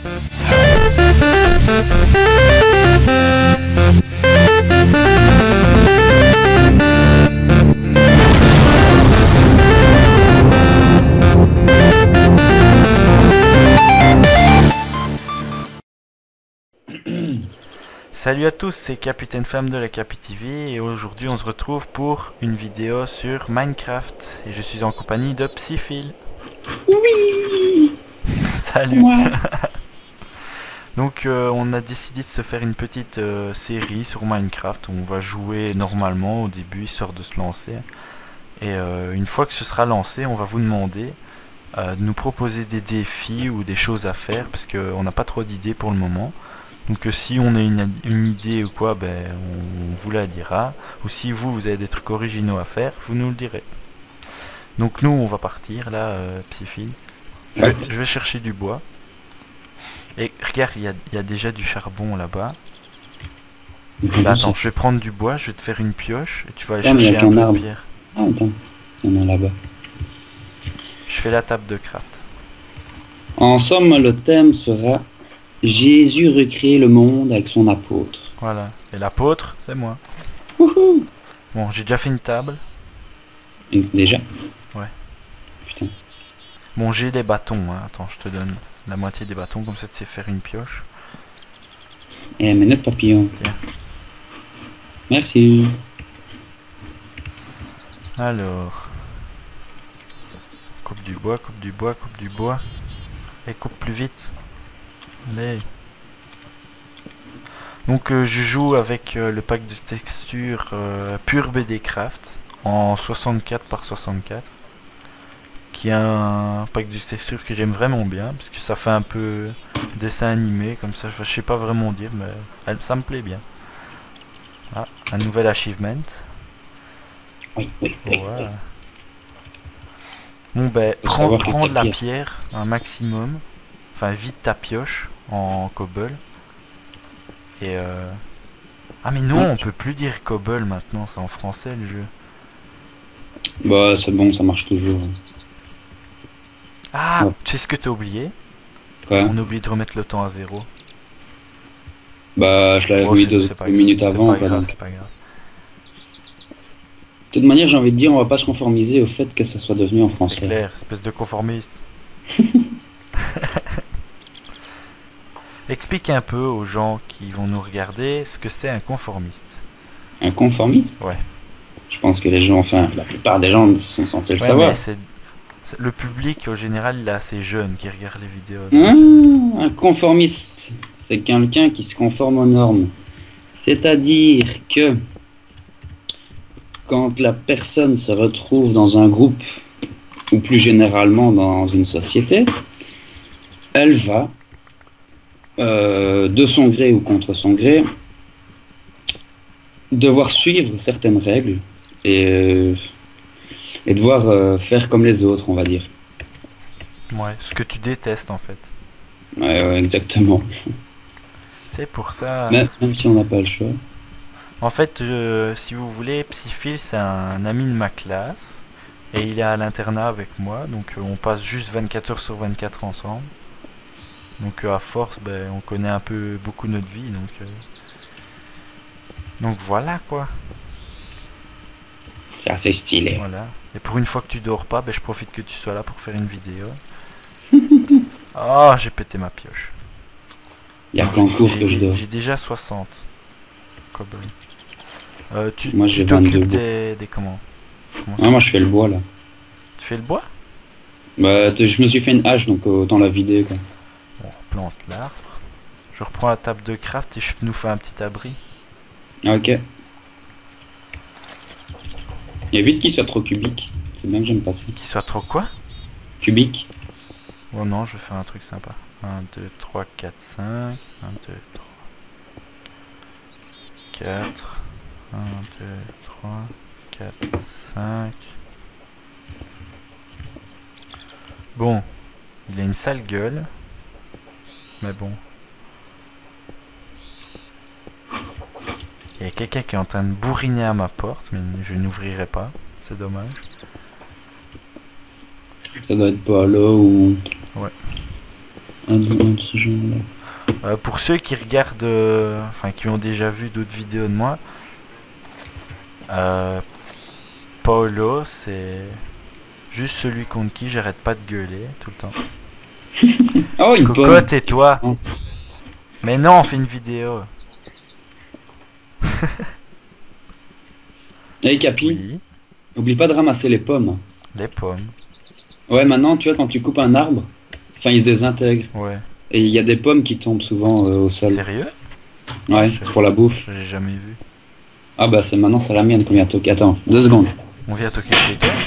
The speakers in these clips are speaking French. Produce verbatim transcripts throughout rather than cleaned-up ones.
Salut à tous, c'est Capitaine Flamme de la Capi T V et aujourd'hui on se retrouve pour une vidéo sur Minecraft et je suis en compagnie de Psyphil. Oui. Salut. Ouais. Donc euh, on a décidé de se faire une petite euh, série sur Minecraft où on va jouer normalement au début histoire de se lancer. Et euh, une fois que ce sera lancé, on va vous demander euh, de nous proposer des défis ou des choses à faire parce qu'on n'a pas trop d'idées pour le moment. Donc euh, si on a une, une idée ou quoi, ben on, on vous la dira. Ou si vous, vous avez des trucs originaux à faire, vous nous le direz. Donc nous, on va partir là, euh, Psyphil. Je, Ouais. je vais chercher du bois. Et regarde, il y a, y a déjà du charbon là-bas. Bah attends, je vais prendre du bois, je vais te faire une pioche. Et tu vas aller Ah, mais chercher y a un qu'un peu de arbre. pierre. Ah, attends. Il y en a là-bas. Je fais la table de craft. En somme, le thème sera Jésus recrée le monde avec son apôtre. Voilà. Et l'apôtre, c'est moi. Wouhou. Bon, j'ai déjà fait une table. Et déjà. Ouais. Putain. Bon, j'ai des bâtons, hein. Attends, je te donne la moitié des bâtons, comme ça tu sais faire une pioche. Eh, mais notre papillon. Tiens. Merci. Alors. Coupe du bois, coupe du bois, coupe du bois. Et coupe plus vite. Allez. Donc euh, je joue avec euh, le pack de textures euh, Pure B D Craft en soixante-quatre par soixante-quatre. Qui est un pack de textures que j'aime vraiment bien, parce que ça fait un peu dessin animé, comme ça, je sais pas vraiment dire, mais elle, ça me plaît bien. Ah, un nouvel achievement. Oui, oui, oui, Voilà. oui. Bon ben, Faut prends, savoir prends de la quelle pierre, un maximum. Enfin, vide ta pioche en cobble. Et euh... Ah mais non, Ouais. on peut plus dire cobble maintenant, c'est en français le jeu. Bah, c'est bon, ça marche toujours. Ah, Ouais. tu sais ce que t'as oublié? Quoi? On a oublié de remettre le temps à zéro. Bah, je l'avais Bon, remis c'est deux, c'est pas deux grave, minutes c'est avant. pas Quoi, grave, donc. c'est pas grave. De toute manière, j'ai envie de dire, on va pas se conformiser au fait que ça soit devenu en C'est français. clair, espèce de conformiste. Explique un peu aux gens qui vont nous regarder ce que c'est un conformiste. Un conformiste? Ouais. Je pense que les gens, enfin, la plupart des gens sont censés le Ouais, savoir. mais c'est... Le public, au général, il est assez jeune qui regarde les vidéos. Ah, un conformiste, c'est quelqu'un qui se conforme aux normes. C'est-à-dire que quand la personne se retrouve dans un groupe, ou plus généralement dans une société, elle va, euh, de son gré ou contre son gré, devoir suivre certaines règles et, euh, et devoir euh, faire comme les autres, on va dire. Ouais, ce que tu détestes en fait. Ouais, ouais, exactement. C'est pour ça... Même, même si on n'a pas le choix. En fait, euh, si vous voulez, Psyphil, c'est un ami de ma classe. Et il est à l'internat avec moi. Donc euh, on passe juste vingt-quatre heures sur vingt-quatre ensemble. Donc euh, à force, ben, on connaît un peu beaucoup notre vie. Donc, euh... donc voilà quoi. C'est assez stylé. Voilà. Et pour une fois que tu dors pas, ben, je profite que tu sois là pour faire une vidéo. Ah, oh, j'ai pété ma pioche. Il y a qu'en cours que je dors. J'ai déjà soixante. Cobble. Euh, tu Moi, tu j'ai t'occupes vingt-deux. des, des comment, comment Ah, moi, je fais le bois, là. Tu fais le bois? Bah, t- je me suis fait une hache, donc autant la vider, quoi. On replante l'arbre. Je reprends la table de craft et je nous fais un petit abri. Ok. Il y a vite qu'il soit trop cubique. C'est bien que j'aime pas ça. Qu'il soit trop quoi? Cubique. Oh non, je vais faire un truc sympa. un, deux, trois, quatre, cinq. un, deux, trois, quatre. un, deux, trois, quatre, cinq. Bon. Il a une sale gueule. Mais bon. Il y a quelqu'un qui est en train de bourriner à ma porte, mais je n'ouvrirai pas. C'est dommage. Ça doit être pas là ou... Ouais. un de ce genre-là. Euh, pour ceux qui regardent, euh, enfin qui ont déjà vu d'autres vidéos de moi, euh, Paolo, c'est juste celui contre qui j'arrête pas de gueuler tout le temps. Oh, une pomme. Cocotte et toi. Oh. Mais non, on fait une vidéo. Hey Capi, Oui, n'oublie pas de ramasser les pommes. les pommes. Ouais, maintenant, tu vois, quand tu coupes un arbre, enfin, il se désintègre. Ouais. Et il y a des pommes qui tombent souvent euh, au sol. Sérieux? Ouais, Je- pour la bouffe. J'ai jamais vu. Ah bah, c'est maintenant, c'est la mienne qu'on vient toquer. Attends, deux secondes. On vient toquer chez toi?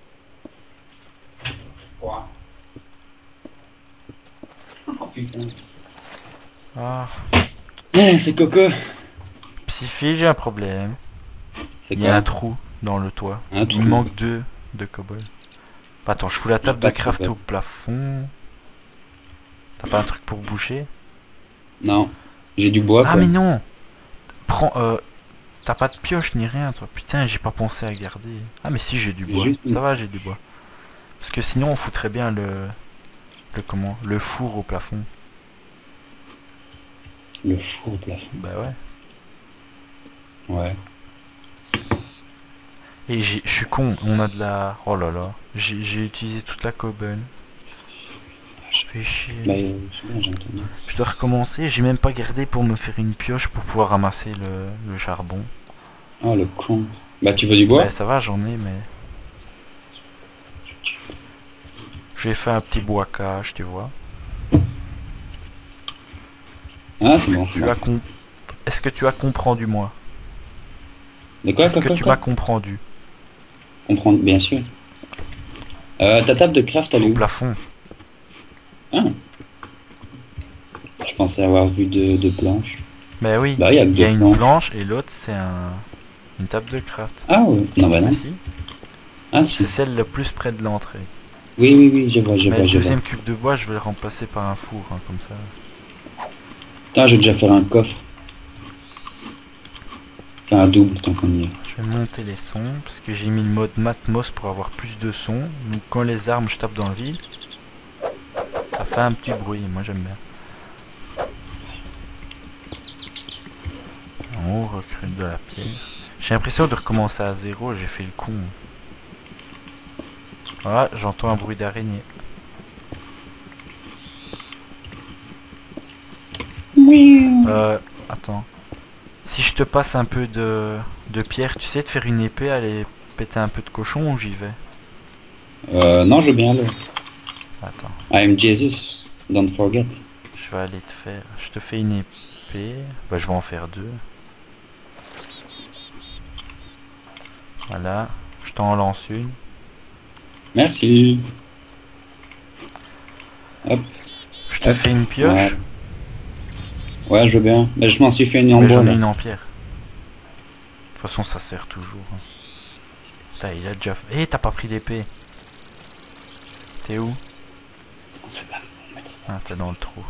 Oh putain. Ah. Eh, c'est Coco. Psyphie, j'ai un problème. C'est Il y a un quoi trou dans le toit. Un Il trou. me manque deux de cobble. Attends, je fous la table pas de de craft cobble. au plafond. T'as pas un truc pour boucher? Non, j'ai du bois, Ah quoi. mais non. Prends, euh, t'as pas de pioche ni rien toi. Putain, j'ai pas pensé à garder. Ah mais si, j'ai du J'ai bois. juste une- Ça va, j'ai du bois. Parce que sinon on foutrait bien le... Le comment? Le four au plafond. Le four au plafond. Bah ouais. Ouais. Et j'ai, je suis con, on a de la... Oh là là. J'ai j'ai utilisé toute la cobble. Je fais chier. Bah, euh, c'est bien, j'ai entendu. Je dois recommencer, j'ai même pas gardé pour me faire une pioche pour pouvoir ramasser le, le charbon. Oh, le con. Bah, tu veux du bois Ouais, ça va, j'en ai, mais... J'ai fait un petit bois cache, tu vois. Ah, c'est bon. Tu bon. as com... Est-ce que tu as comprendu moi? De quoi, Est-ce quoi, que quoi, tu quoi m'as comprendu? Comprendre, bien sûr. Euh, ta table de craft, elle est Au où? plafond. Ah. Je pensais avoir vu deux, deux planches. Mais oui, Bah, il y a que il y a deux une planches. planche et l'autre c'est un... une table de craft. Ah, ouais. Non, bah non. Mais si, Ah, c'est si. celle le plus près de l'entrée. Oui, oui, oui, je vois, je Mais vois, le je vois. deuxième cube de bois, je vais le remplacer par un four, hein, comme ça. Putain, je vais déjà faire un coffre. Enfin, un double, tant qu'on y est. Je vais monter les sons, parce que j'ai mis le mode Matmos pour avoir plus de sons. Donc quand les armes, je tape dans le vide, ça fait un petit bruit, moi j'aime bien. En haut, recrute de la pierre. J'ai l'impression de recommencer à zéro, j'ai fait le con. Ah, j'entends un bruit d'araignée. Euh, attends. Si je te passe un peu de, de pierre, tu sais de faire une épée, aller péter un peu de cochon ou j'y vais? Euh, non, je veux bien le... Attends, I am Jesus, don't forget. je vais aller te faire... Je te fais une épée. Bah je vais en faire deux. Voilà, je t'en lance une. Merci. Hop. Je te Hop. fais une pioche. Ouais, je veux bien. Mais je m'en suis fait une en Mais bois, j'en ai là. une en pierre. De toute façon ça sert toujours. hein. Putain, il a déjà... Eh, t'as pas pris l'épée. T'es où? Ah, t'es dans le trou.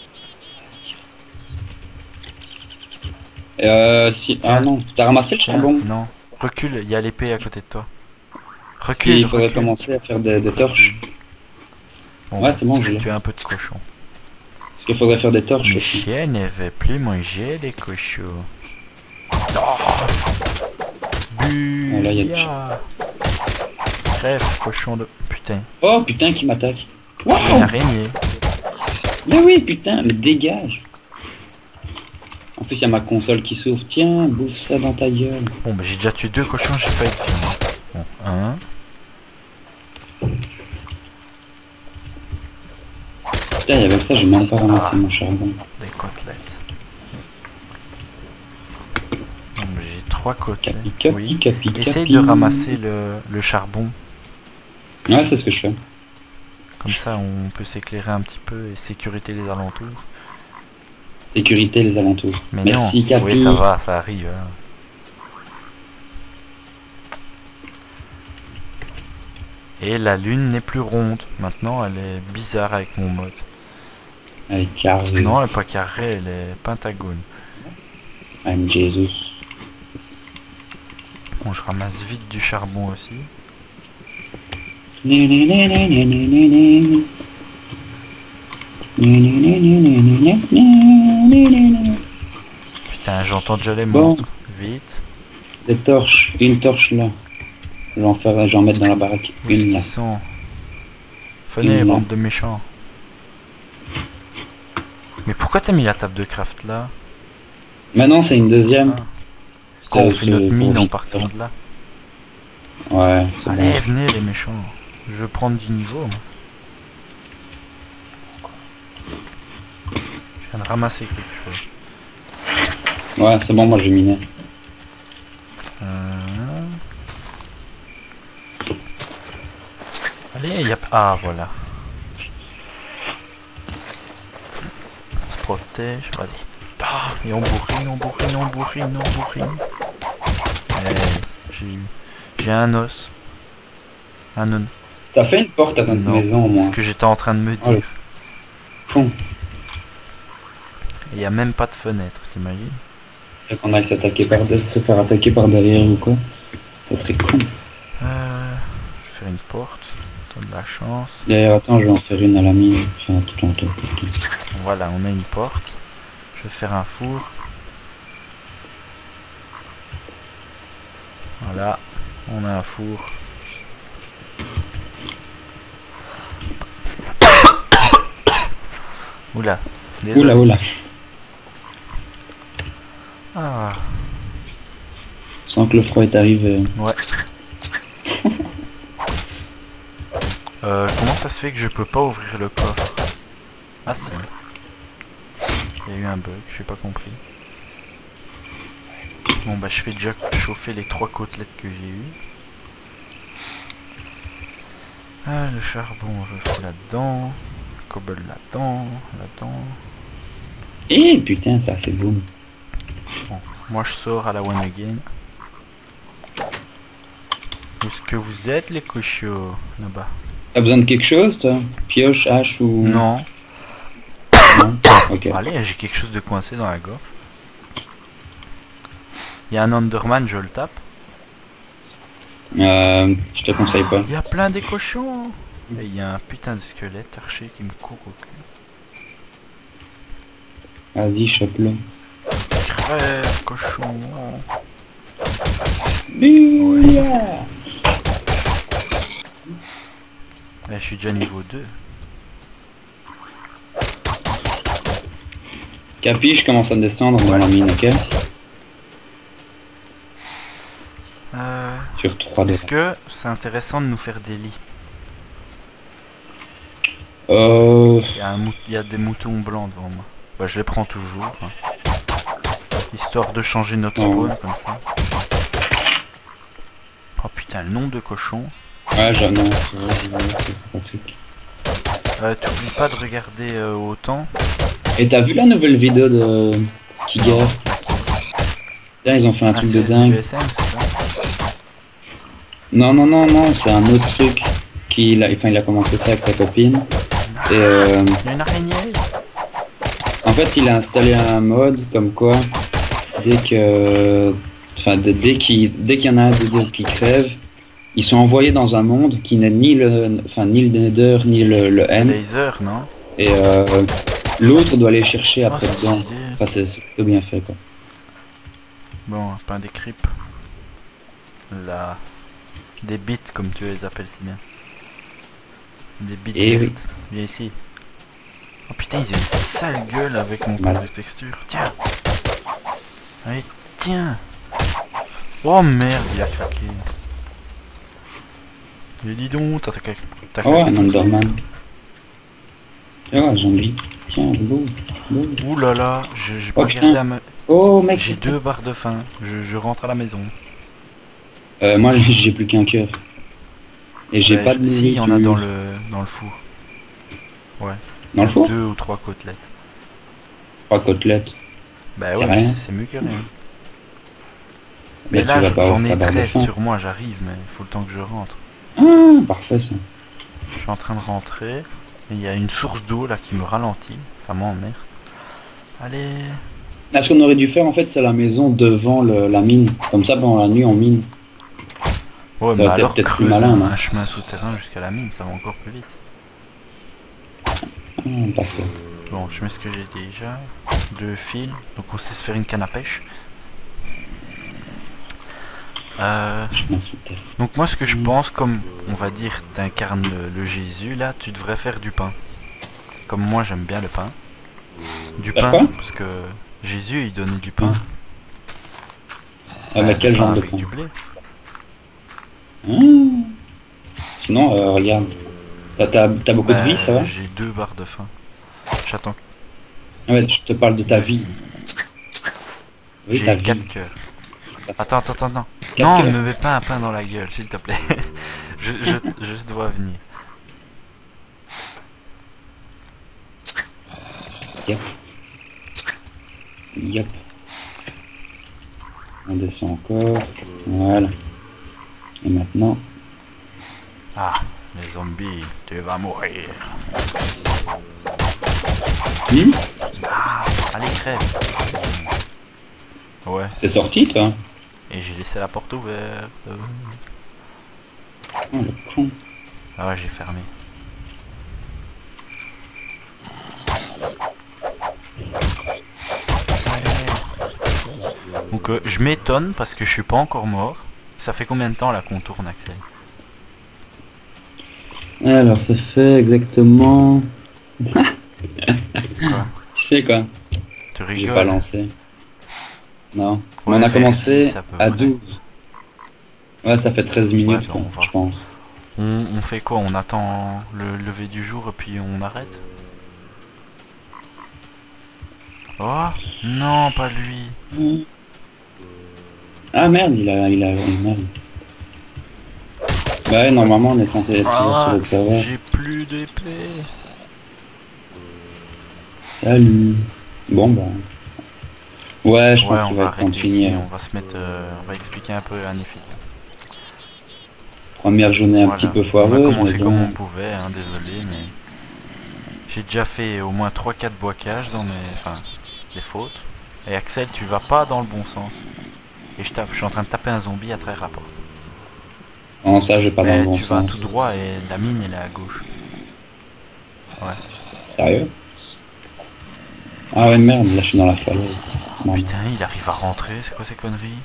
Euh, si... Ah Tiens. non, t'as ramassé le Tiens, charbon? non. Recule, il y a l'épée à côté de toi. Puis Recule, il faudrait recule. commencer à faire des, des torches. Bon, Ouais, c'est bon, je l'ai. tu as un peu de cochon. Parce qu'il faudrait faire des torches Les aussi. chiens ne veulent plus manger les cochons. Oh Bu Oh, là, y a du ya. Crève, cochon de... Putain, Oh putain, qui m'attaque. une Waouh. araignée. Mais oui, putain, mais dégage. En plus, il y a ma console qui s'ouvre. Tiens, bouffe ça dans ta gueule. Bon, bah j'ai déjà tué deux cochons, j'ai pas été fini. Bon, un. Putain, et avec ça, j'ai même pas ramassé Ah. mon charbon. Des côtelettes. Bon, bah, j'ai trois côtelettes. Capi, capi, Oui. capi, capi. Essaye de ramasser le, le charbon. Ouais, c'est ce que je fais. Comme ça, on peut s'éclairer un petit peu et sécurité les alentours. Sécurité les alentours. Mais Merci, non, Capi. oui, ça va, ça arrive. hein. Et la lune n'est plus ronde. Maintenant, elle est bizarre avec mon mode. Allez, carré. Non, elle est pas carrée, elle est pentagone. I'm Jesus. Bon, je ramasse vite du charbon aussi. Né, né, né, né, né, né, né, né. Putain, j'entends déjà les Bon. monstres. Vite. Des torches, une torche là. Je vais en faire, je vais en mettre dans la baraque. Où est-ce Une là. qu'ils sont? Venez, Une là. bande de méchants. Mais pourquoi t'as mis la table de craft là? Maintenant c'est une deuxième. Ah. Quand on C'est- fait c'est notre pour mine en vite. partant de là. Ouais, c'est Allez, bon. venez les méchants. Je veux prendre du niveau. Moi. Je viens de ramasser quelque chose. Ouais, c'est bon, moi j'ai miné. Euh... Allez, y a... Ah, voilà. On se protège, vas-y. Ah, et on bourrine, on bourrine, on bourrine, on bourrine. Eh, j'ai eu... J'ai un os. Un non. T'as fait une porte à notre Non, maison au c'est moins. ce que j'étais en train de me Oh, le dire. con. Il y a même pas de fenêtre, t'imagines? Fait qu'on aille s'attaquer par de... se faire attaquer par derrière ou quoi. Ça serait con. Euh... Je vais faire une porte. T'as de la chance. D'ailleurs, attends, je vais en faire une à la mine. Enfin, tout en tout. Voilà, on a une porte. Je vais faire un four. Voilà, on a un four. Oula, désolé. Oula, oula. Ah, Sans que le froid est arrivé. ouais. euh, comment ça se fait que je peux pas ouvrir le coffre? Ah si. Il y a eu un bug, j'ai pas compris. Bon bah je fais déjà chauffer les trois côtelettes que j'ai eues. Ah, le charbon je fais là-dedans. Le cobble là-dedans, là-dedans. Eh putain, ça fait boum. Bon, moi je sors à la one again. Où est-ce que vous êtes les cochons là-bas? T'as besoin de quelque chose toi? Pioche, hache ou... Non. Non. Ok. Allez, j'ai quelque chose de coincé dans la gorge. Il y a un Enderman, je le tape. Euh, je te conseille pas. Il y a plein des cochons. Et il y a un putain de squelette archer qui me court au cul. Vas-y, chope-le. Crève, cochon. Yeah. Là, je suis déjà niveau deux. Capi, je commence à descendre dans la mine, ok? Euh, Sur trois de... Est-ce que c'est intéressant de nous faire des lits? Euh... Il y a, un mou- il y a des moutons blancs devant moi. Bah, je les prends toujours. Hein. Histoire de changer notre Oh. spawn comme ça. Oh putain, le nombre de cochons. Ouais, j'en ai... un truc. Euh, T'oublies pas de regarder euh, autant. Et t'as vu la nouvelle vidéo de... Kiger? Là, ils ont fait un Ah, truc c'est de dingue. du S M, c'est ça? Non, non, non, non, c'est un autre truc. Qu'il a... Enfin, il a commencé ça avec sa copine. Et euh... Il y a une araignée. en fait, il a installé un mode comme quoi, dès que... Enfin, dès dès qu'il dès qu'il y en a un des deux qui crève, ils sont envoyés dans un monde qui n'est ni le... Enfin, ni le Nether, ni le, le C'est End. laser, non? Et euh... l'autre doit aller chercher Oh, après c'est dedans. stylé. Enfin, c'est c'est plutôt bien fait, quoi. Bon, c'est pas un des creeps. Là. Des bits, comme tu les appelles si bien. Des bits Eh oui. vertes. Viens ici. Oh putain, ils ont une sale gueule avec mon Voilà. pack de texture. Tiens. Allez, tiens. Oh merde, il a craqué. Mais dis donc, t'as t'as- t'as Oh, craqué un tout de suite. Enderman. Oh, un zombie. Tiens, beau, beau. Ouh là là, je- j'ai Oh, pas putain. regardé à ma... Oh, mec. J'ai deux barres de faim. Je, je rentre à la maison. Euh, moi, j'ai plus qu'un cœur. Et j'ai Ouais, pas je- de... Si, il y en a nourriture. dans le, dans le four. Ouais. Dans le four? Deux ou trois côtelettes. Trois côtelettes. Bah C'est ouais, mais rien. c'est c'est mieux que rien. Bah, Mais tu là, vas pas j'en avoir ai ta barre de treize faim. sur moi, j'arrive, mais il faut le temps que je rentre. Ah, parfait ça. Je suis en train de rentrer. Et il y a une source d'eau là qui me ralentit. Ça m'emmerde. Allez. Ah, ce qu'on aurait dû faire en fait, c'est la maison devant le- la mine. Comme ça, pendant la nuit, on mine. Ouais, Ça mais va alors peut-être plus creuse malin, un, non? un chemin souterrain jusqu'à la mine, ça va encore plus vite. Ah, parfait. Bon, je mets ce que j'ai déjà. Deux fils. Donc on sait se faire une canne à pêche. Euh, Je m'insulte. donc moi ce que je pense, comme on va dire t'incarnes le, le Jésus là, tu devrais faire du pain. Comme moi j'aime bien le pain. Du Faire pain, quoi? parce que Jésus il donnait du pain. Ah Euh, bah du quel pain genre de avec pain? du blé. Ah. Sinon, euh, regarde. T'as t'as- t'as beaucoup de Bah, vie, ça va? j'ai deux barres de faim. J'attends. Ah ouais, je te parle de ta Deux vie. filles. Oui, ta J'ai vie. quatre cœurs. Attends, attends, attends, non. Quatre Non, cœurs. ne me mets pas un pain dans la gueule, s'il te plaît. je, je, je dois venir. Yep. Yep. On descend encore. Voilà. Et maintenant... Ah, les zombies, tu vas mourir. Hmm. Ah, allez, crève. Ouais, T'es sorti, toi? et j'ai laissé la porte ouverte. Oh, le con. Ah ouais, j'ai fermé. Donc euh, je m'étonne parce que je suis pas encore mort. Ça fait combien de temps là qu'on tourne, Axel? Alors, ça fait exactement... Quoi? Tu sais quoi? Tu J'ai pas rigoles? lancé. Non. Mais Ouais, on a vers dix commencé à peu à près. douze. Ouais, ça fait treize Ouais, minutes, bah quoi, on va. je pense. On, on fait quoi? On attend le lever du jour et puis on arrête? Oh non, pas lui. Ah merde, il a... Il a... Merde. Bah ouais, normalement, on est censé être toujours sur Ah, le serveur. j'ai plus d'épée. Salut. Bon, bah... Ouais, je Ouais, pense on qu'il va va être temps de arrêter ici. finir. On va se mettre. euh, on va expliquer un peu à Nifik. Première journée un Voilà. petit peu On a foireuse, mais commencé comme on bon... pouvait, hein, désolé, mais j'ai déjà fait au moins trois quatre boicages dans mes. Enfin, des fautes. Et Axel, tu vas pas dans le bon sens. Et je tape, je suis en train de taper un zombie à travers la porte. Non, ça, je vais pas dans le Mais bon tu vas sens. tout droit et la mine elle est à gauche. Ouais. Sérieux? Ah ouais, merde, là, je suis dans la falaise. Bon, Putain, il arrive à rentrer, c'est quoi ces conneries?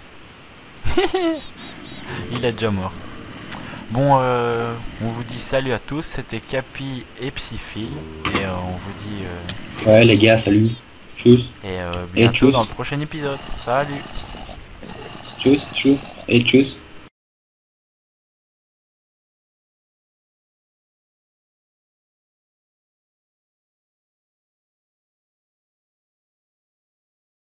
Il est déjà mort. Bon, euh, on vous dit salut à tous, c'était Capi et Psyphile. Et euh, on vous dit euh, ouais, les gars, salut. Tchuss. et euh, Et bientôt tchuss. dans le prochain épisode. Salut! Tchuss, tchuss. Et tchuss.